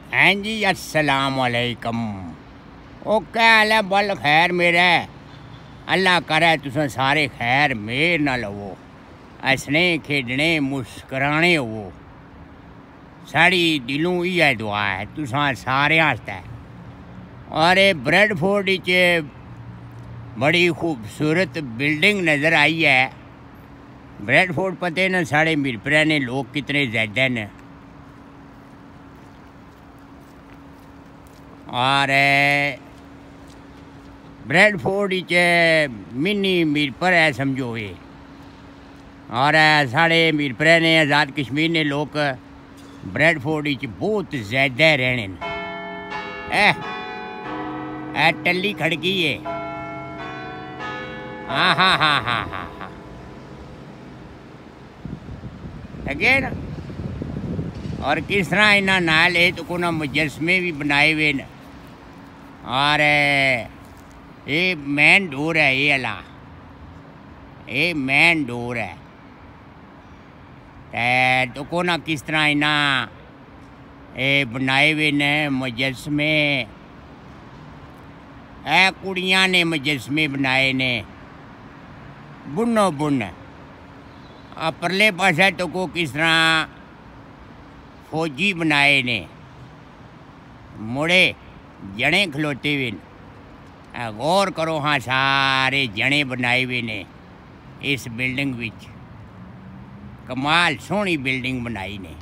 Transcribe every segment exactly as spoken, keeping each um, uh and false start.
हैं जी, अस्सलाम वालेकुम। ओ क्या हाल है? बल खैर मेरा अल्लाह करे तुसें सारे खैर मेर ना लवो, हसने खेडने मुस्कराने होवो। साड़ी दिलों इयै दुआ है तुसां सारे आस्तै। और ये ब्रेडफोर्ड च बड़ी खूबसूरत बिल्डिंग नज़र आई है। ब्रेडफोर्ड पते न साढ़े मीरपुरा ने लोग कितने ज़्यादा न। और ब्रेडफोर्ड च मिनी मीरपुर है समझो ये। और साढ़े मीरपुरा ने आज़ाद कश्मीर ने लोग ब्रेडफोर्ड च बहुत ज़्यादा रहने न। ए, ए टल्ली खड़की है। हाँ हाँ हाँ हाँ हाँ हाँ लगे ना। और किस तरह इन्होंने नाल ये तो को ना मुजस्मे भी बनाए हुए न। और ये मेन डोर है, ये अला ये मेन डोर है। तो को ना किस तरह इन्ना ये बनाए हुए न मुजस्मे। ए कुड़ियाँ ने मुजस्मे बनाए ने बुनो बुन। परले पासे तो को किस तरह फौजी बनाए ने मुड़े जने खलोते हुए। गौर करो हाँ, सारे जने बनाए हुए ने इस बिल्डिंग विच। कमाल सोहनी बिल्डिंग बनाई ने,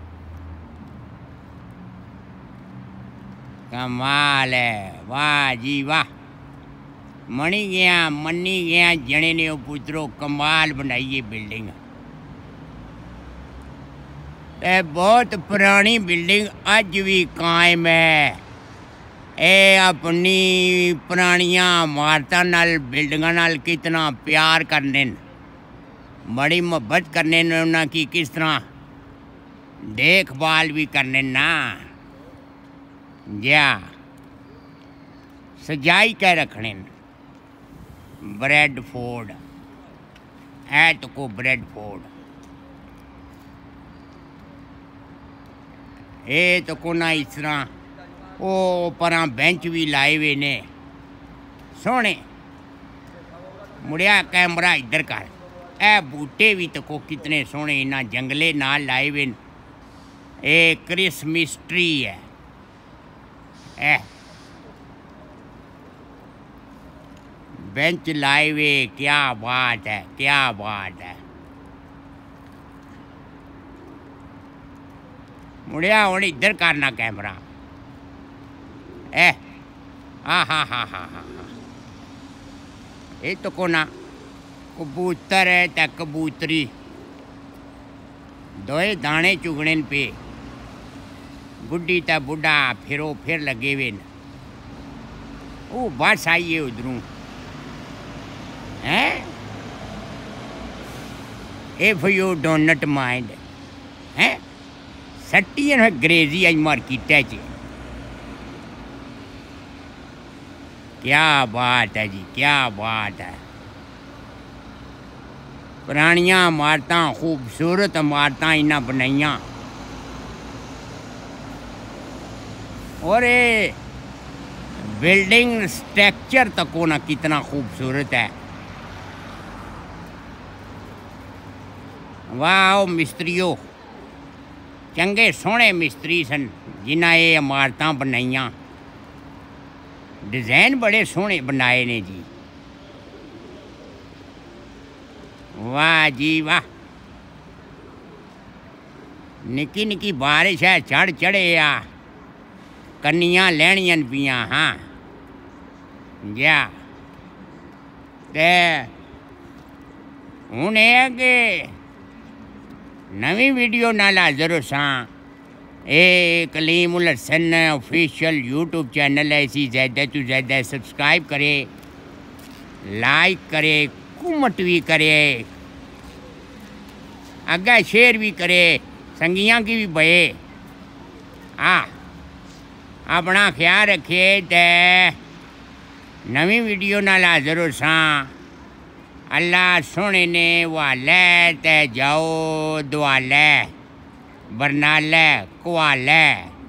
कमाल है। वाह जी वाह, मनी गया मनी गया जने ने ओ पुत्रो, कमाल बनाई है बिल्डिंग। ए बहुत पुरानी बिल्डिंग अज भी कायम है। ए अपनी पुरानिया इमारतां नाल बिल्डिंगां नाल कितना प्यार करने न, बड़ी मोहब्बत करने न उन्हां की, किस तरह देखभाल भी करने ना। जा सजाई के रखने न। ब्रेडफोर्ड है तो को ब्रेडफोर्ड ये तो को ना इस तरह ओ परा बेंच भी लाए हुए ने सोहने। मुड़िया कैमरा इधर कर। ए बूटे भी तो को कितने सोहने इन्ना जंगले नाल लाए हुए न। ए क्रिसमस ट्री है। ए बेंच लाए हुए, क्या बात है, क्या बात है। मुड़िया हूँ इधर करना कैमरा। ए हाँ हाँ हाँ हाँ हाँ हाँ ये तो को ना कबूतर है ते कबूतरी दोए दाने चुगने पे। बुढ़ी ते बुढ़ा फिरो फिर लगे हुए न। वो बस आई है उधरों हैं। If you do not mind हैं सट्टी है अंग्रेजी अज मार्केट च। क्या बात है जी, क्या बात है। पुरानिया इमारतां, खूबसूरत इमारतां इन्हें बनाइया। और ये बिल्डिंग स्ट्रक्चर तक होना कितना खूबसूरत है। वाह मिस्त्रियों, चंगे सोहने मिस्त्री सन जिन्हें ये इमारतां बनाइया। डिज़ाइन बड़े सोहने बनाए ने जी। वाह जी वाह, निकी निकी बारिश है चढ़ चढ़े आ कन्नियां लैनियां पियां। हाँ जा ते हुण है कि नवी वीडियो नाल हाज़र हो सां। ए Kaleem ul Hassan official YouTube channel है। इसी ज़्यादा तो ज़्यादा सब्सक्राइब करे, लाइक करे, कमेंट भी करे, अगे शेयर भी करे, संगियां की भी बहे। आ अपना ख्याल रखे ते नवी वीडियो नाल हाज़र हो सां। अल्लाह सोहने ने वाले ते जाओ दुआले बरनाले कुआले।